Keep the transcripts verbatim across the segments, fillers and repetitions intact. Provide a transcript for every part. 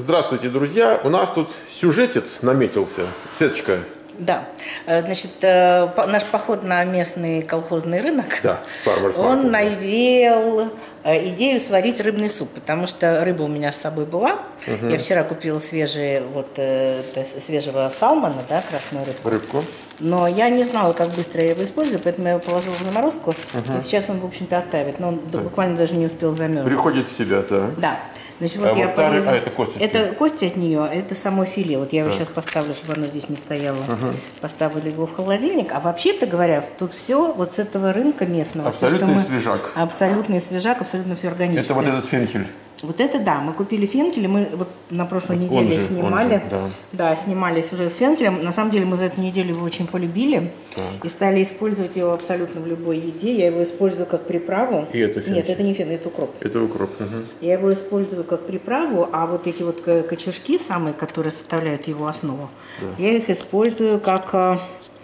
Здравствуйте, друзья. У нас тут сюжетец наметился. Светочка. Да. Значит, наш поход на местный колхозный рынок, да, он навеял идею сварить рыбный суп, потому что рыба у меня с собой была. Угу. Я вчера купила свежие, вот, свежего салмона, да, красную рыбку. Рыбку. Но я не знала, как быстро я его использую, поэтому я его положила в заморозку. Угу. И сейчас он, в общем-то, оттавит, но он да. буквально даже не успел замерзнуть. Приходит в себя, да. Да. Значит, вот а, я вот порезала... а это косточки? Это кости от нее, это само филе. Вот я его так. сейчас поставлю, чтобы оно здесь не стояло. Угу. Поставили его в холодильник. А вообще-то говоря, тут все вот с этого рынка местного. Абсолютный все, свежак. Абсолютный свежак, абсолютно все органическое. Это вот этот фенхель. Вот это да, мы купили фенхель, мы вот на прошлой вот неделе же, снимали, же, да. да, снимали сюжет с фенхелем. На самом деле мы за эту неделю его очень полюбили так. и стали использовать его абсолютно в любой еде. Я его использую как приправу. И это фенхель? Нет, это не фенхель, это укроп. Это укроп. Угу. Я его использую как приправу, а вот эти вот кочергушки самые, которые составляют его основу, да. я их использую как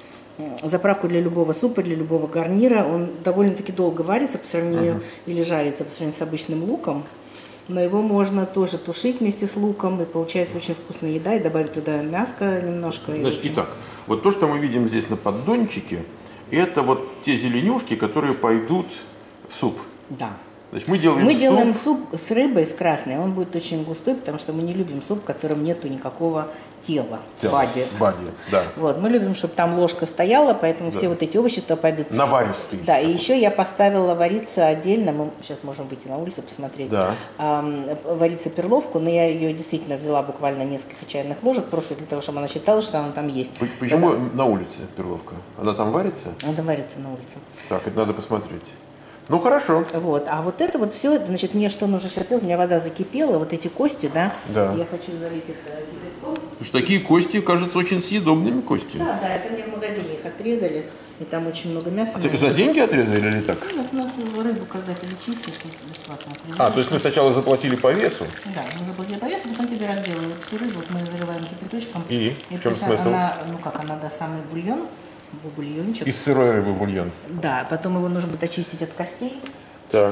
заправку для любого супа, для любого гарнира. Он довольно-таки долго варится по сравнению угу. или жарится по сравнению с обычным луком. Но его можно тоже тушить вместе с луком, и получается очень вкусная еда, и добавить туда мяско немножко. Значит, и итак, вот то, что мы видим здесь на поддончике, это вот те зеленюшки, которые пойдут в суп. Да. Значит, мы делаем, мы суп... делаем суп с рыбой, с красной, он будет очень густой, потому что мы не любим суп, в котором нету никакого тела, Тело. бади. Бади, да. Вот, мы любим, чтобы там ложка стояла, поэтому да. все вот эти овощи то пойдут. Наваристый. Да, и еще я поставила вариться отдельно, мы сейчас можем выйти на улицу посмотреть, да. эм, вариться перловку, но я ее действительно взяла буквально несколько чайных ложек, просто для того, чтобы она считала, что она там есть. Почему это... на улице перловка? Она там варится? Она варится на улице. Так, это надо посмотреть. Ну хорошо. Вот, а вот это вот все, значит, мне что нужно сейчас делать? У меня вода закипела, вот эти кости, да, да. я хочу залить их кипятком. Потому что такие кости, кажутся, очень съедобными кости. Да, да, это мне в магазине их отрезали, и там очень много мяса. А за деньги отрезали или так? Нет, у нас рыбу когда ты чистишь, бесплатно. А, то есть мы сначала заплатили по весу? Да, мы заплатили по весу, потом тебе разделывают всю рыбу, мы заливаем кипяточком. И? И в чем смысл? Она, ну как, она даст самый бульон, бульончик. Из сырой рыбы бульон? Да, потом его нужно будет очистить от костей. Так.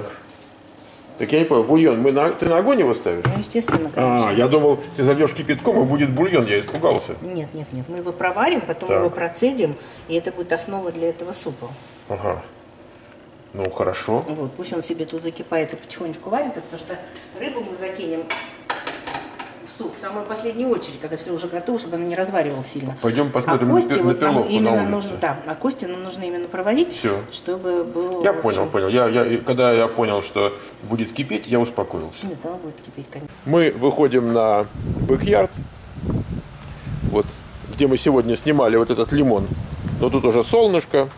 Так я не понял, бульон, мы на, ты на огонь его ставишь? Ну, естественно, конечно. А, я думал, ты зальешь кипятком, и будет бульон, я испугался. Нет, нет, нет, мы его проварим, потом так. его процедим, и это будет основа для этого супа. Ага. Ну, хорошо. Вот, пусть он себе тут закипает и потихонечку варится, потому что рыбу мы закинем в суп в самую последнюю очередь, когда все уже готово, чтобы она не разваривалась сильно. Пойдем посмотрим а кости, на вот перловку именно на улице. Нужно, да, а кости нам нужно именно проварить, все. Чтобы было... Я понял, понял. Я, я, когда я понял, что будет кипеть, я успокоился. Нет, она будет кипеть, конечно. Мы выходим на бэк-ярд, вот, где мы сегодня снимали вот этот лимон. Но тут уже солнышко.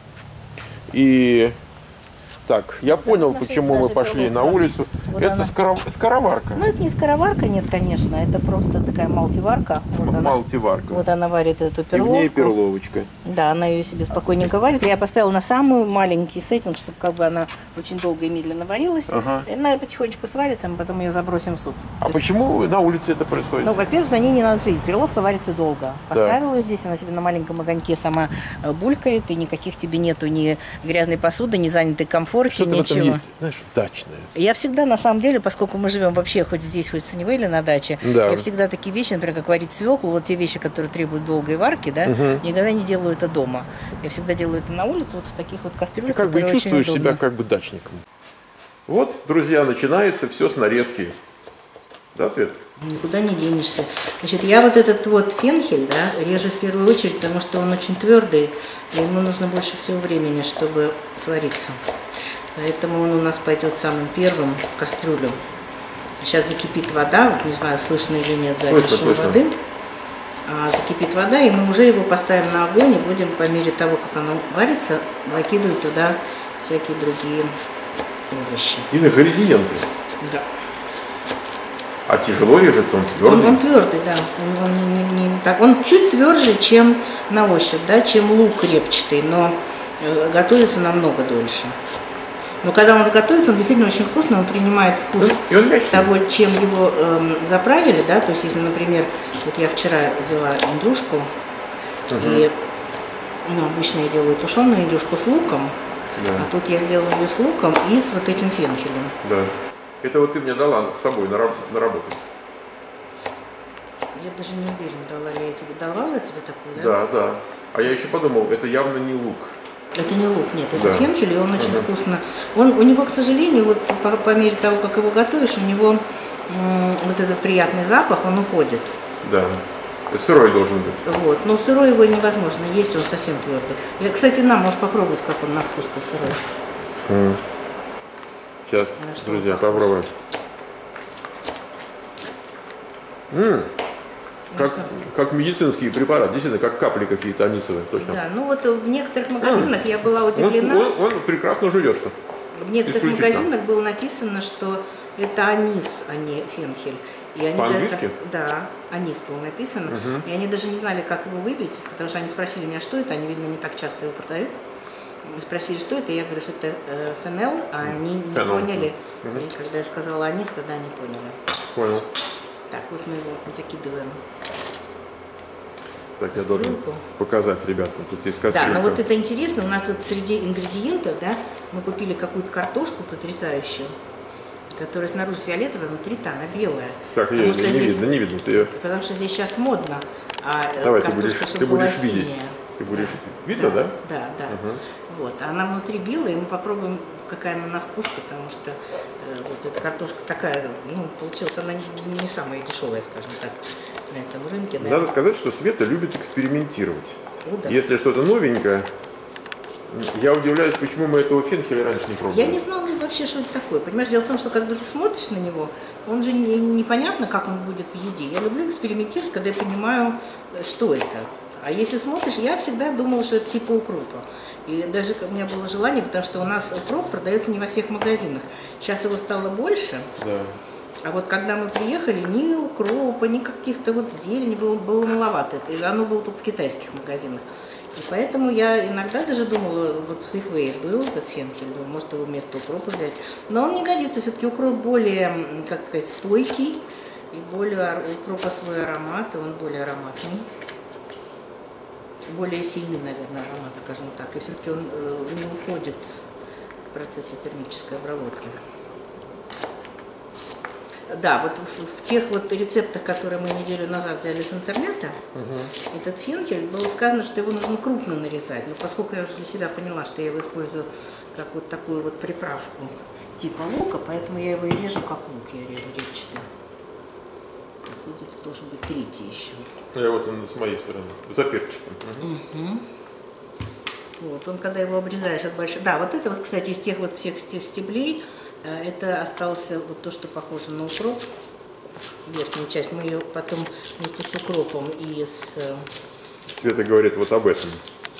И так, я понял, почему мы пошли на улицу. Вот это скоров... скороварка. Ну, это не скороварка, нет, конечно. Это просто такая малтиварка. Вот малтиварка. Она, вот она варит эту перловку. И в ней перловочка. Да, она ее себе спокойненько варит. Я поставила на самый маленький сеттинг, чтобы как бы она очень долго и медленно варилась. Ага. И она потихонечку сварится, мы потом ее забросим в суп. А То почему есть... на улице это происходит? Ну, во-первых, за ней не надо следить. Перловка варится долго. Поставила ее здесь, она себе на маленьком огоньке сама булькает, и никаких тебе нету ни грязной посуды, ни занятой комфорки, ничего. Есть, знаешь, дачное. Я всегда, на самом деле, поскольку мы живем вообще хоть здесь, хоть в Саннивейле на даче, да. я всегда такие вещи, например, как варить свеклу, вот те вещи, которые требуют долгой варки, да, угу. никогда не делаю это дома. Я всегда делаю это на улице, вот в таких вот кастрюлях. Ты как бы чувствуешь себя как бы дачником. Вот, друзья, начинается все с нарезки. Да, Свет? Никуда не денешься. Значит, я вот этот вот фенхель, да, режу в первую очередь, потому что он очень твердый, и ему нужно больше всего времени, чтобы свариться. Поэтому он у нас пойдет самым первым в кастрюлю. Сейчас закипит вода, вот не знаю, слышно или нет, за шум воды. А, закипит вода, и мы уже его поставим на огонь и будем по мере того, как оно варится, закидывать туда всякие другие овощи. Ингредиенты. Да. А тяжело режется, он твердый? Он, он твердый, да. Он, он, не, не, не так. Он чуть тверже, чем на ощупь, да, чем лук репчатый, но э, готовится намного дольше. Но когда он готовится, он действительно очень вкусный, он принимает вкус и он того, чем его э, заправили, да, то есть если, например, вот я вчера взяла индюшку, угу. и ну, обычно я делаю тушеную индюшку с луком, да. а тут я сделала ее с луком и с вот этим фенхелем. Да. Это вот ты мне дала с собой на, раб на работу. Я даже не уверена, дала ли я тебе. Давала я тебе такую, да? Да, да. А я еще подумал, это явно не лук. Это не лук, нет, это Да. фенхель, и он очень Ага. вкусно. Он, у него, к сожалению, вот по, по мере того, как его готовишь, у него м, вот этот приятный запах, он уходит. Да. Сырой должен быть. Вот. Но сырой его невозможно есть, он совсем твердый. Я, кстати, на, можешь попробовать, как он на вкус-то сырой. М. Сейчас, На что друзья, он похож? попробуем. М. Ну Как, что? как медицинский препарат, действительно, как капли какие-то анисовые, точно. Да, ну вот в некоторых магазинах я была Он, удивлена. он- он прекрасно жуется. В некоторых исключительно. магазинах было написано, что это анис, а не фенхель. И они По-английски? даже- Да, анис было написано. И они даже не знали, как его выбить, потому что они спросили меня, что это. Они, видно, не так часто его продают. Мы спросили, что это, и я говорю, что это э, фенел, а они не Фенол. поняли. И когда я сказала анис, тогда они поняли. Понял. Так, вот мы его закидываем. Так, я должен Кастрюльку. показать ребятам. Тут есть Да, кастрюлька. но вот это интересно, у нас тут среди ингредиентов, да, мы купили какую-то картошку потрясающую, которая снаружи фиолетовая, внутри-то она белая. Так, Потому ее что не здесь- видно, не видно. Ты ее... Потому что здесь сейчас модно, а э, Давай, ты картошка, будешь, чтобы ты была будешь видеть. синяя. Ты будешь... Да. Видно, да? Да, да. Вот. А она внутри белая, и мы попробуем, какая она на вкус, потому что э, вот эта картошка такая, ну, получилась она не, не самая дешевая, скажем так, на этом рынке. Надо сказать, что Света любит экспериментировать. Ну да. Если что-то новенькое, я удивляюсь, почему мы этого фенхеля раньше не пробовали. Я не знала вообще, что это такое. Понимаешь, дело в том, что когда ты смотришь на него, он же не, непонятно, как он будет в еде. Я люблю экспериментировать, когда я понимаю, э, что это. А если смотришь, я всегда думала, что это типа укропа. И даже у меня было желание, потому что у нас укроп продается не во всех магазинах. Сейчас его стало больше. Да. А вот когда мы приехали, ни укропа, ни каких-то вот зелени было, было маловато. И оно было только в китайских магазинах. И поэтому я иногда даже думала, вот в Сейфвее был этот фенхель, думаю, может его вместо укропа взять. Но он не годится, все-таки укроп более, м, как сказать, стойкий, и более, ар- у укропа свой аромат, и он более ароматный. Более сильный, наверное, аромат, скажем так. И все-таки он э, не уходит в процессе термической обработки. Да, вот в, в тех вот рецептах, которые мы неделю назад взяли с интернета, этот фенхель, было сказано, что его нужно крупно нарезать. Но поскольку я уже для себя поняла, что я его использую как вот такую вот приправку типа лука, поэтому я его и режу как лук, я режу репчатый. И тут это должен быть третий еще. Я вот он с моей стороны, за перчиком. Вот, он когда его обрезаешь от большой... Да, вот это вот, кстати, из тех вот всех ст- стеблей, э, это остался вот то, что похоже на укроп, верхняя часть. Мы ее потом вместе с укропом и с... э, Света говорит вот об этом.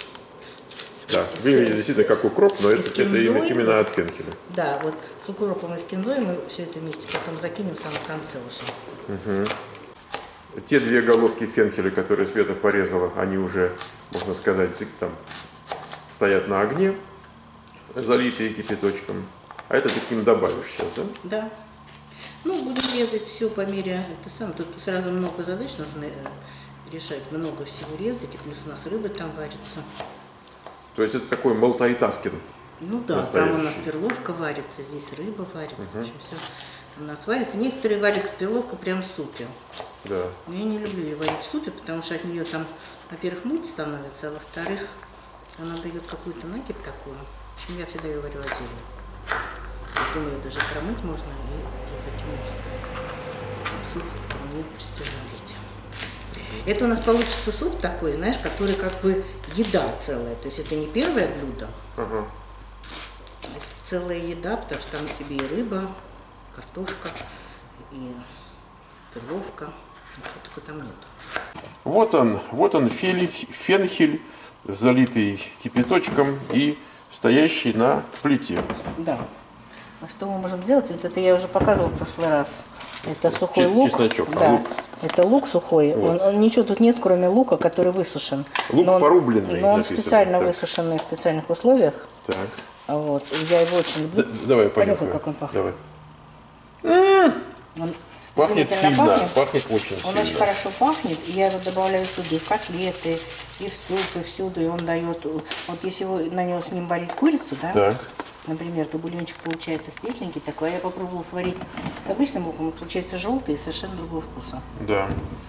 Да, С- выглядит с- действительно как укроп, но и это, с это именно, кинзой. именно от фенхеля. Да, вот с укропом и с кинзой мы все это вместе потом закинем в самом конце уже. Те две головки фенхеля, которые Света порезала, они уже, можно сказать, там стоят на огне, залитые кипяточком. А это ты к ним добавишь сейчас, да? Да. Ну, будем резать все по мере... Это сам, тут сразу много задач нужно э, решать, много всего резать, и плюс у нас рыба там варится. То есть это такой малтайтаскин. Ну да, Настоящий. там у нас перловка варится, здесь рыба варится, в общем, все у нас варится. Некоторые варят перловку прям в супе. Да. Но я не люблю ее варить в супе, потому что от нее там, во-первых, муть становится, а во-вторых, она дает какую-то накипь такую. В общем, я всегда ее варю отдельно. Потом ее даже промыть можно и уже закинуть в суп вполне в пристойном виде. Это у нас получится суп такой, знаешь, который как бы еда целая. То есть это не первое блюдо, Ага. это целая еда, потому что там тебе и рыба, картошка, и перловка, ничего только там нету. Вот он, вот он фелих- фенхель, залитый кипяточком и стоящий на плите. Да. А что мы можем сделать? Вот это я уже показывала в прошлый раз. Это сухой Чес- лук. чесночок, а Да. лук? Это лук сухой. Вот. Он, он- ничего тут нет, кроме лука, который высушен. Лук Но он- порубленный Но он написано, специально так. высушенный в специальных условиях. Так. А Вот. И я его очень люблю. Д- давай Понюхай, понюхаем. как он пахнет. Давай. Он Пахнет удивительно сильно, пахнет. пахнет очень Он сильно. очень хорошо пахнет, и я его добавляю сюда и в котлеты, и в суп, и всюду, и он дает, вот если его на него с ним варить курицу, да, Так. например, то бульончик получается светленький такой, а я попробовала сварить с обычным луком, он получается желтый и совершенно другого вкуса. Да.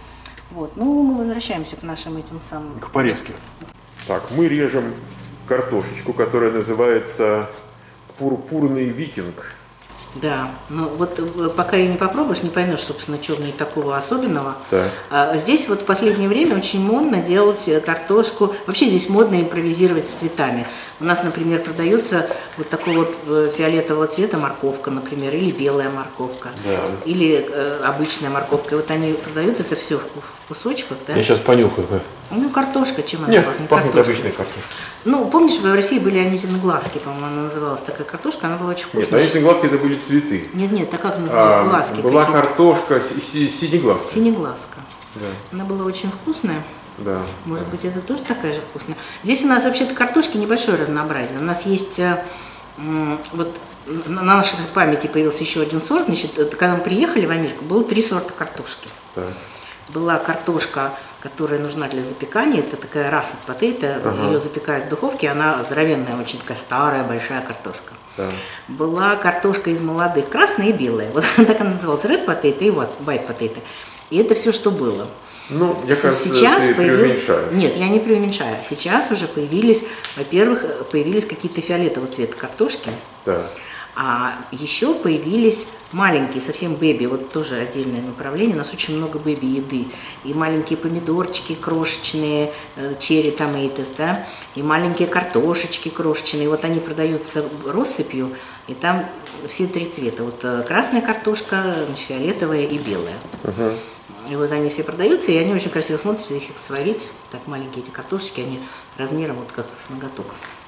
Вот, ну мы возвращаемся к нашим этим самым... К порезке. Так, мы режем картошечку, которая называется пурпурный викинг. Да, ну вот пока ее не попробуешь, не поймешь, собственно, что в ней такого особенного. Да. А здесь вот в последнее время очень модно делать картошку. Вообще здесь модно импровизировать с цветами. У нас, например, продается вот такого фиолетового цвета морковка, например, или белая морковка, Да. или э, обычная морковка. И вот они продают это все в, в кусочках, да? Я сейчас понюхаю. Ну, картошка, чем она Нет, пахнет? пахнет Картошкой. обычной картошкой. Ну, помнишь, в России были анютины глазки, по-моему, она называлась такая картошка, она была очень вкусная. Нет, анютины глазки это были цветы. Нет, нет, так как называлась? А, Глазки. была такие. картошка си- си- синеглазка. Синеглазка. Да. Она была очень вкусная. Да. Может быть, это тоже такая же вкусная. Здесь у нас вообще-то картошки небольшое разнообразие. У нас есть э, м, вот на нашей памяти появился еще один сорт. Значит, когда мы приехали в Америку, было три сорта картошки. Так. Была картошка, которая нужна для запекания. Это такая раса потейто. Ага. Ее запекают в духовке. Она здоровенная, очень такая старая, большая картошка. Да. Была картошка из молодых, красная и белая. Вот так она называлась. Red potato и white potato. И это все, что было. Ну, мне кажется, Сейчас ты появил- преуменьшаешь. Нет, я не преуменьшаю. Сейчас уже появились, во-первых, появились какие-то фиолетового цвета картошки, Да. а еще появились маленькие, совсем бэби, вот тоже отдельное направление. У нас очень много бэби еды. И маленькие помидорчики крошечные, черри томатос, да, и маленькие картошечки крошечные. Вот они продаются россыпью, и там все три цвета. Вот э, красная картошка, значит, фиолетовая и белая. Угу. И вот они все продаются, и они очень красиво смотрятся, их сварить. Так маленькие эти картошечки, они размером вот как с ноготок.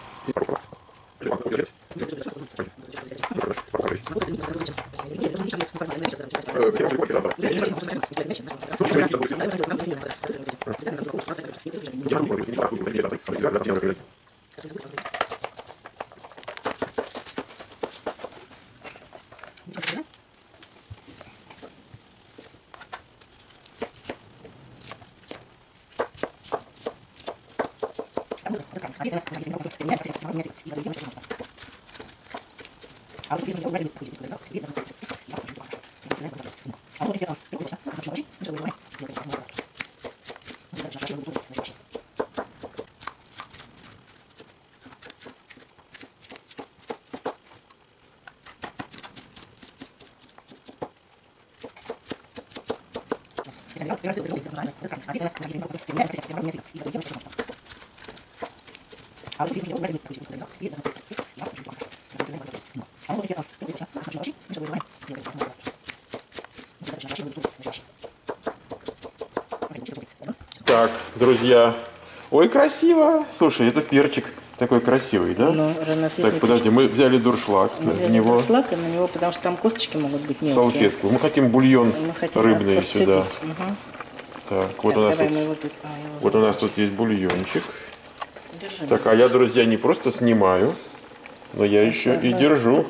Так, друзья. Ой, красиво. Слушай, это перчик такой красивый, да? Ну, разноцветный Так, подожди, мы взяли дуршлаг. Мы в взяли него дуршлаг, и на него, потому что там косточки могут быть мелкие. салфетку. Мы хотим бульон Мы хотим рыбный подцепить. сюда. Мгм. Так, вот Так, у нас давай тут, мы его тут- а, его вот у нас тут есть бульончик. держи. Так, а я, друзья, не просто снимаю, но я еще и ага. держу.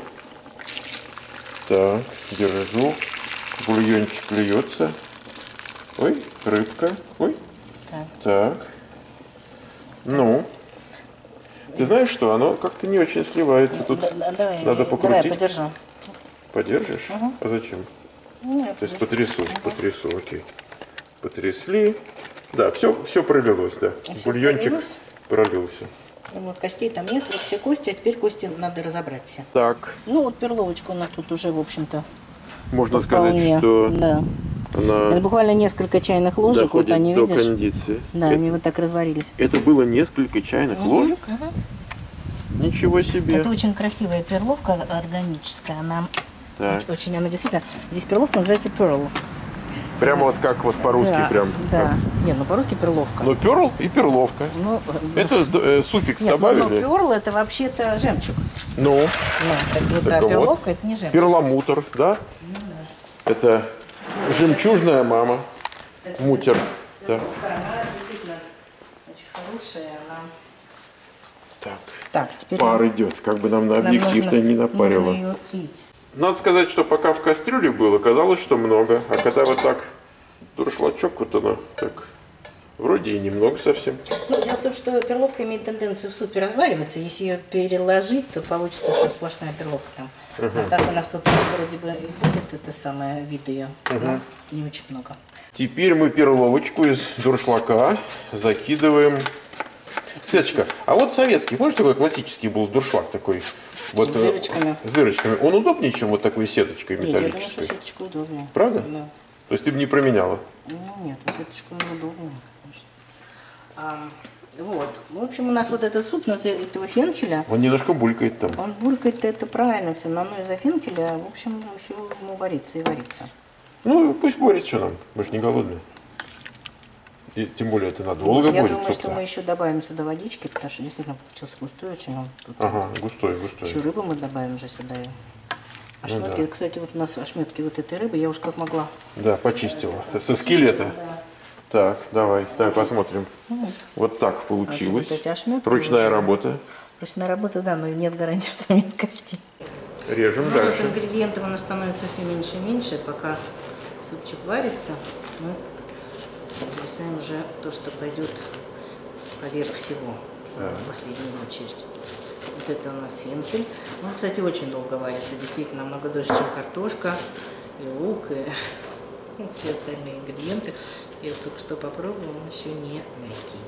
Так, держу. Бульончик льется. Ой, рыбка. Ой. Так. Так. Ну. Ты знаешь что? Оно как-то не очень сливается. Тут Да- да, давай, надо давай, покрутить. подержу. Подержишь? Ага. А зачем? Ну, я То есть подержу. потрясу, потрясу, окей. Потрясли. Да, все, все пролилось, да. А всё Бульончик пролилось? пролился. Ну, вот костей там нет, вот все кости, а теперь кости надо разобрать все. Так, Ну, вот перловочка у нас тут уже, в общем-то, можно вполне. сказать, что Да. Это она буквально несколько чайных ложек, доходит вот они, до видишь? кондиции. Да, это, они вот так разварились. это было несколько чайных ложек? Мгм. Ничего себе. Это очень красивая перловка органическая, она Так. очень, она действительно, здесь перловка называется pearl. Прямо вот как вот по-русски Да, прям. да. Не, ну по-русски перловка. Ну, перл и перловка. Ну, Это э, суффикс нет, ну, добавили. перл это вообще-то жемчуг. Ну, Ну, так вот, Так а вот. перловка это не жемчуг. перламутр, да? Это жемчужная мама. Мутер. Да. Она действительно очень хорошая, она... Так. Так, теперь Пар идет, как бы нам на нам объектив-то нужно- не напарило. нужно ее слить. Надо сказать, что пока в кастрюле было, казалось, что много. А когда вот так дуршлачок, вот она так, вроде и немного совсем. Ну, дело в том, что перловка имеет тенденцию в супе развариваться. Если ее переложить, то получится, что сплошная перловка там. А так у нас тут вроде бы и будет это самое вид ее, но не очень много. Теперь мы перловочку из дуршлака закидываем. Светочка, а вот советский, помнишь, такой классический был дуршлаг такой? Вот, С дырочками. С дырочками. Он удобнее, чем вот такой сеточкой Нет, я думаю, металлической? что сеточка удобнее. Правда? Да. То есть ты бы не променяла? Ну нет, сеточка удобнее, конечно. А, вот. В общем, у нас вот этот суп на этого фенхеля. Он немножко булькает там. Он булькает, это правильно все, но оно из-за фенхеля, в общем, еще ему варится и варится. Ну, пусть борется, что нам, мы же не голодные. И тем более это надо долго Я будет, думаю, что собственно. мы еще добавим сюда водички, потому что действительно получился густой очень. Он тут Ага, густой, густой. еще рыбу мы добавим же сюда. Ошметки, да. кстати, вот у нас ошметки вот этой рыбы, я уж как могла. Да, почистила. Со скелета. Так, давай, давай посмотрим. Вот так получилось. вот эти ошметки Ручная вот. работа. Ручная работа, да, но нет гарантии, что нет костей. Режем Ну, дальше. вот ингредиентов у нас становится все меньше и меньше, пока супчик варится, мы бросаем уже то, что пойдет поверх всего, в последнюю очередь. Вот это у нас фенхель. Он, кстати, очень долго варится, действительно, намного дольше, чем картошка, и лук, и ну, все остальные ингредиенты. Я вот только что попробовала, он еще не мягкий.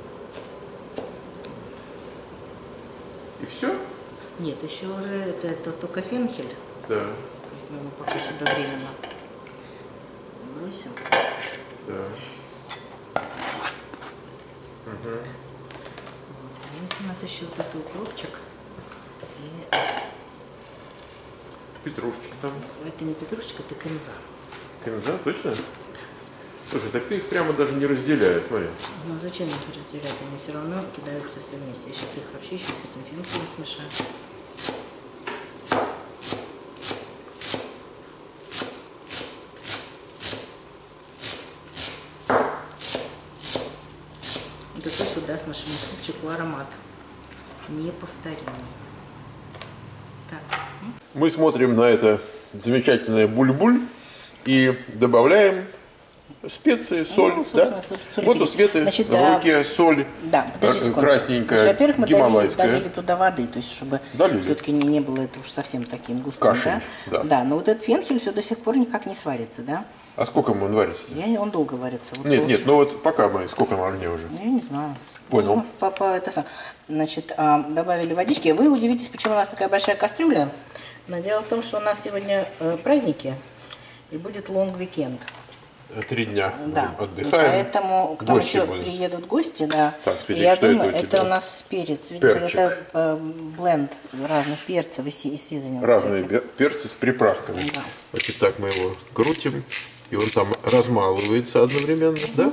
И все? Нет, еще уже это, это только фенхель. Да. Мы его пока сюда временно бросим. Да. Угу. Вот. А есть у нас еще вот этот укропчик. И Петрушечка там. это не петрушечка, это кинза. Кинза, точно? Слушай, так ты их прямо даже не разделяешь, смотри. Ну зачем их разделять? Они все равно кидаются все вместе. Я сейчас их вообще еще с этим фенхелем смешаю. Это то, что даст нашему супчику аромат. Неповторимый. Так. Мы смотрим на это замечательное буль-буль и добавляем специи, соль. Ну, да? собственно, соль, Вот у перец. Светы Значит, в да. руке соль, Да, подожди э, секунду. красненькая, Значит, во-первых, мы долили, гималайская. долили туда воды, то есть чтобы Долили. все-таки не, не было это уж совсем таким густым. Кашей, да? да. Да, но вот этот фенхель все до сих пор никак не сварится, да? А сколько он варится? Я, он долго варится. Вот Нет, получ- нет, ну вот пока мы, сколько на огне уже? Я не знаю. Понял. Ну, папа, это сам. Значит, а, добавили водички. Вы удивитесь, почему у нас такая большая кастрюля. Но дело в том, что у нас сегодня э, праздники и будет лонг-викенд. Три дня Да, мы и отдыхаем. поэтому к нам Гости еще будут. приедут гости, да. Так, И Светик, я что думаю, это у это тебя? у нас перец. Видите, Перчик. это э, бленд разных перцев и си- и сизонинг. Разные всяких. бе- перцы с приправками. Да. Значит, так мы его крутим, и он там размалывается одновременно, да?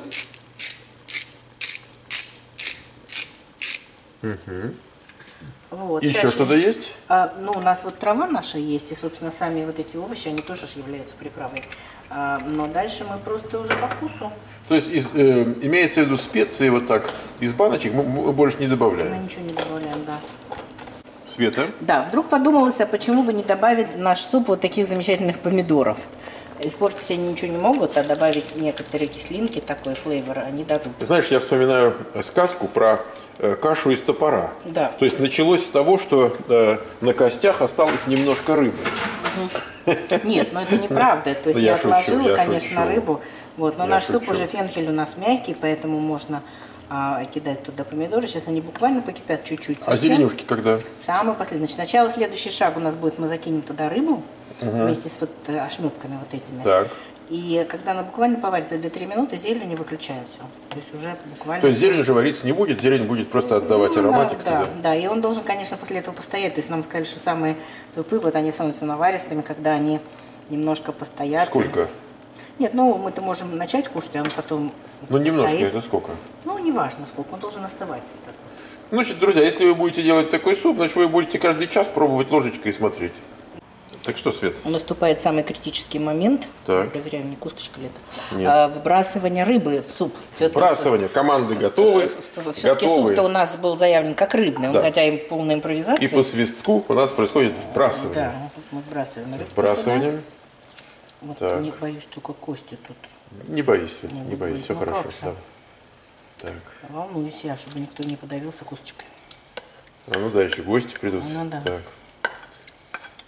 Вот, Еще сейчас- что-то есть? А, ну, у нас вот трава наша есть, и, собственно, сами вот эти овощи, они тоже ж являются приправой. А, но дальше мы просто уже по вкусу. То есть из, э, имеется в виду специи вот так из баночек мы, мы больше не Мы добавляем. ничего не добавляем, да. Света? Да, вдруг подумалось, а почему бы не добавить в наш суп вот таких замечательных помидоров? Испортить они ничего не могут, а добавить некоторые кислинки, такой флейвор, они дадут. Знаешь, я вспоминаю сказку про э, кашу из топора. Да. То есть началось с того, что э, на костях осталось немножко рыбы. Нет, ну это неправда. То есть Ну, я, я шучу, отложила, я конечно, шучу. рыбу. Вот, но Я наш суп шучу. уже фенхель у нас мягкий, поэтому можно а, кидать туда помидоры. Сейчас они буквально покипят чуть-чуть. А совсем. зеленюшки когда? Самый последний. Значит, сначала следующий шаг у нас будет, мы закинем туда рыбу вместе с вот э, ошметками вот этими. Так. И когда она буквально поварится две-три минуты, зелень не выключаем все. То есть уже буквально... То есть зелень же вариться не будет, зелень будет просто отдавать Ну, ароматик да, туда. да, да, и он должен, конечно, после этого постоять. То есть нам сказали, что самые супы, вот они становятся наваристыми, когда они немножко постоят. Сколько? Нет, ну мы-то можем начать кушать, а он потом Ну немножко, постоит. это сколько? Ну, неважно сколько, он должен остывать. Так. Значит, друзья, если вы будете делать такой суп, значит, вы будете каждый час пробовать ложечкой и смотреть. Так что, Свет? Наступает самый критический момент. Так. Проверяем, не косточка ли это. Нет. А, выбрасывание рыбы в суп. Вбрасывание. Команды готовы. Все-таки готовы. суп-то у нас был заявлен как рыбный, он Да. хотя и полная импровизация. И по свистку у нас происходит вбрасывание. Да, вот мы вбрасываем рыбку Вбрасывание. туда. Вот Так. не боюсь только кости тут. Не боись, Свет, Не не боись, боюсь. все Ну хорошо. как же? Да. Так. Волнуюсь я, чтобы никто не подавился косточкой. А ну да, еще гости придут. Ну да. Так.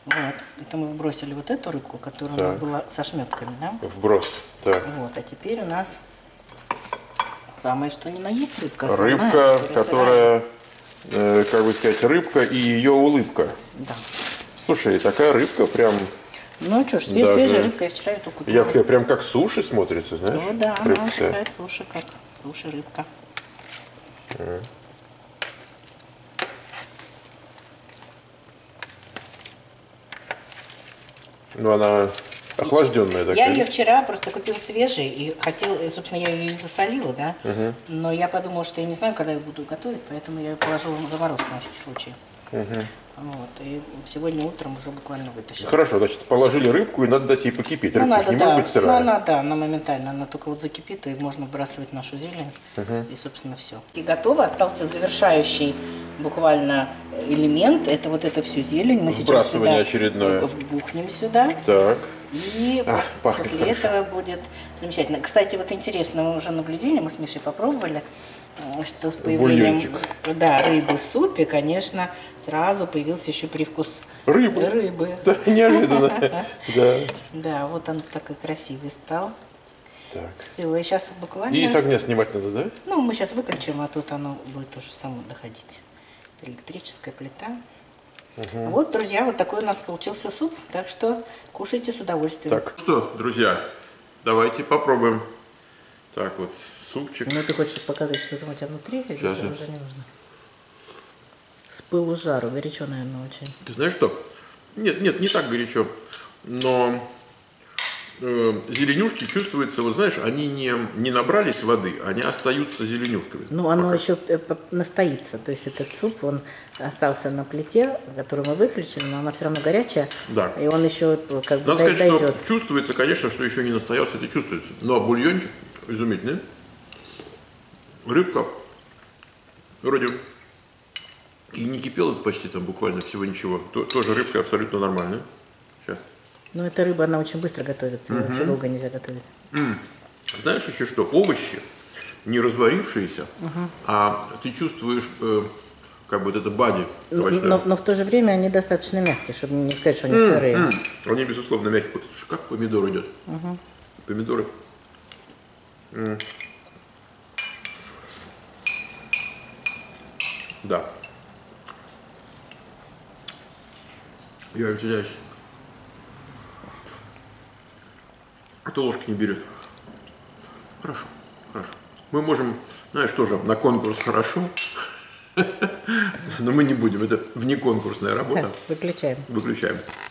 Вот. Это мы вбросили вот эту рыбку, которая Так. у нас была со шметками, да? Вброс. Так. Вот. А теперь у нас самое что ни на есть рыбка. Рыбка, основная, которая, э, как бы сказать, рыбка и ее улыбка. Да. Слушай, такая рыбка прям, Ну что ж, свежая, Даже- свежая рыбка, я вчера эту купила. я говорю, прям как суши смотрится, знаешь? Ну да, она рыбка-то. такая суши, как суши рыбка. Ну, она охлажденная такая. Я ее вчера просто купила свежей и хотела, и, собственно, я ее и засолила, да. Но я подумала, что я не знаю, когда я буду готовить, поэтому я ее положила в заморозку на всякий случай. Вот, и сегодня утром уже буквально вытащила. Хорошо, значит, положили рыбку и надо дать ей покипеть. Ну, Рыбка надо, же не да. может быть сырая. Ну, она, да, она моментально, она только вот закипит, и можно выбрасывать нашу зелень, и, собственно, все. И готово, остался завершающий буквально элемент, это вот это все зелень. Мы сейчас Вбрасывание сюда очередное. вбухнем сюда. Так. И А, пахнет после хорошо. этого будет замечательно. Кстати, вот интересно, мы уже наблюдение, мы с Мишей попробовали, э, что с появлением Бульончик. да, рыбы в супе, конечно, сразу появился еще привкус Рыбы. рыбы. Да, неожиданно. Да. Да, вот он такой красивый стал. Так. Все, и сейчас буквально... И с огня снимать надо, да? Ну, мы сейчас выключим, а тут оно будет уже само доходить. Это электрическая плита. Вот, друзья, вот такой у нас получился суп. Так что кушайте с удовольствием. Так. Что, друзья, давайте попробуем. Так, вот супчик. Ну, ты хочешь показать, что там у тебя внутри? Или Сейчас уже, я- уже не нужно? С пылу с жару, горячо, наверное, очень. Ты знаешь что? Нет, нет, не так горячо. Но э, зеленюшки чувствуются, вот знаешь, они не, не набрались воды, они остаются зеленюшками. Ну, оно Пока. еще э, п- настоится. То есть этот суп, он остался на плите, которую мы выключили, но она все равно горячая. Да. И он еще э, как бы Надо дай- сказать, дойдет. что чувствуется, конечно, что еще не настоялся, это чувствуется. Но бульончик изумительный. Рыбка. Вроде и не кипела это почти там буквально всего ничего. То- тоже рыбка абсолютно нормальная. Сейчас. Ну, эта рыба, она очень быстро готовится, ее вообще долго нельзя готовить. Знаешь еще что? Овощи не разварившиеся, а ты чувствуешь э, как бы вот это бади Но, овощное. но- но в то же время они достаточно мягкие, чтобы не сказать, что они сырые. М, Они, безусловно, мягкие. Слушай, как помидор идет. Помидоры. М. Да. Я удивляюсь. А то ложки не берет. Хорошо, хорошо. Мы можем, знаешь, тоже на конкурс хорошо, но мы не будем. Это внеконкурсная работа. Так, выключаем. Выключаем.